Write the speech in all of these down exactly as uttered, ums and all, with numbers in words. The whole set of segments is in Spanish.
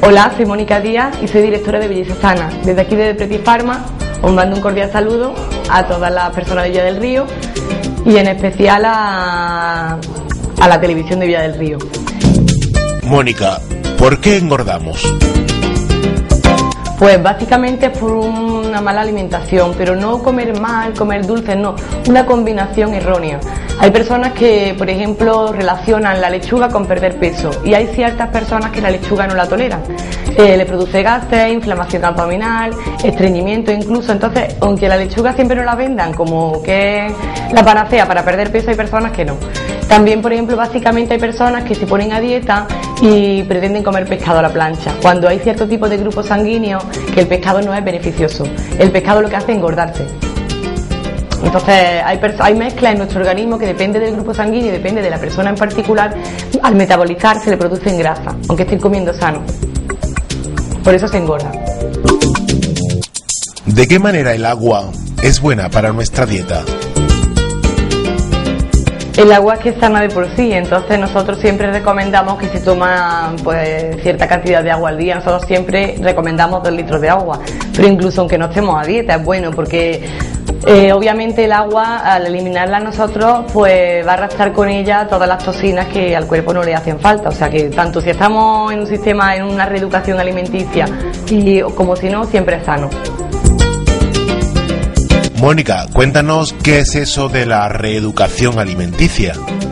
Hola, soy Mónica Díaz y soy directora de Belleza Sana. Desde aquí de Pretty Pharma os mando un cordial saludo a todas las personas de Villa del Río y en especial a, a la televisión de Villa del Río. Mónica, ¿por qué engordamos? Pues básicamente por una mala alimentación, pero no comer mal, comer dulces, no, una combinación errónea. Hay personas que, por ejemplo, relacionan la lechuga con perder peso y hay ciertas personas que la lechuga no la toleran. Eh, le produce gases, inflamación abdominal, estreñimiento incluso. Entonces, aunque la lechuga siempre no la vendan como que es la panacea para perder peso, hay personas que no. También, por ejemplo, básicamente hay personas que se ponen a dieta y pretenden comer pescado a la plancha, cuando hay cierto tipo de grupos sanguíneos que el pescado no es beneficioso. El pescado lo que hace es engordarse. Entonces hay, hay mezclas en nuestro organismo que depende del grupo sanguíneo y depende de la persona en particular. Al metabolizar se le producen grasa, aunque estén comiendo sano. Por eso se engorda. ¿De qué manera el agua es buena para nuestra dieta? El agua es que es sana de por sí, entonces nosotros siempre recomendamos que se toma pues cierta cantidad de agua al día. Nosotros siempre recomendamos dos litros de agua, pero incluso aunque no estemos a dieta es bueno porque eh, obviamente el agua al eliminarla nosotros pues va a arrastrar con ella todas las toxinas que al cuerpo no le hacen falta. O sea que tanto si estamos en un sistema, en una reeducación alimenticia y, como si no, siempre es sano. Mónica, cuéntanos qué es eso de la reeducación alimenticia.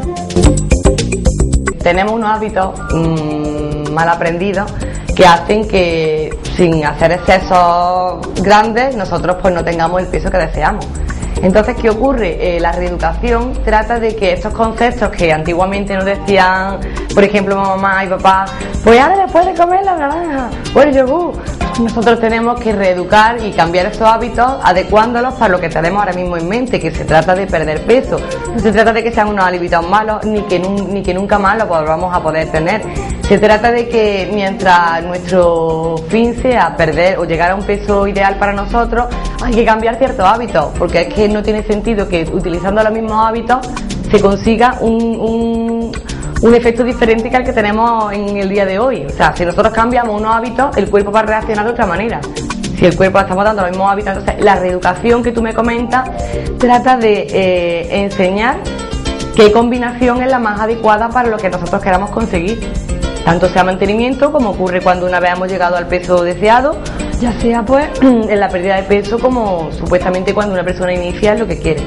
Tenemos unos hábitos mmm, mal aprendidos que hacen que sin hacer excesos grandes nosotros pues no tengamos el peso que deseamos. Entonces, ¿qué ocurre? Eh, la reeducación trata de que estos conceptos que antiguamente nos decían, por ejemplo, mamá y papá, pues ahora después de comer la naranja o el yogur, nosotros tenemos que reeducar y cambiar estos hábitos adecuándolos para lo que tenemos ahora mismo en mente, que se trata de perder peso. No se trata de que sean unos hábitos malos ni que, ni que nunca más los volvamos a poder tener. Se trata de que mientras nuestro fin sea perder o llegar a un peso ideal para nosotros, hay que cambiar ciertos hábitos, porque es que no tiene sentido que utilizando los mismos hábitos se consiga un, un, un efecto diferente que el que tenemos en el día de hoy. O sea, si nosotros cambiamos unos hábitos, el cuerpo va a reaccionar de otra manera. Si el cuerpo estamos dando los mismos hábitos, entonces la reeducación que tú me comentas trata de eh, enseñar qué combinación es la más adecuada para lo que nosotros queramos conseguir. Tanto sea mantenimiento, como ocurre cuando una vez hemos llegado al peso deseado, ya sea pues en la pérdida de peso, como supuestamente cuando una persona inicia lo que quiere.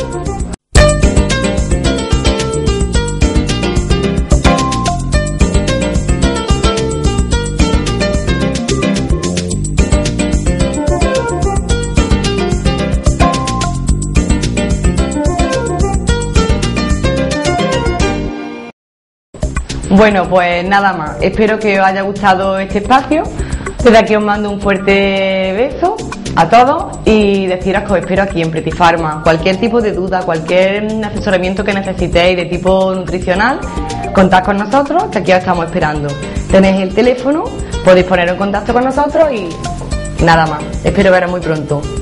Bueno, pues nada más. Espero que os haya gustado este espacio. Desde aquí os mando un fuerte beso a todos y deciros que os espero aquí en Pretty Pharma. Cualquier tipo de duda, cualquier asesoramiento que necesitéis de tipo nutricional, contad con nosotros, que aquí os estamos esperando. Tenéis el teléfono, podéis poneros en contacto con nosotros y nada más. Espero veros muy pronto.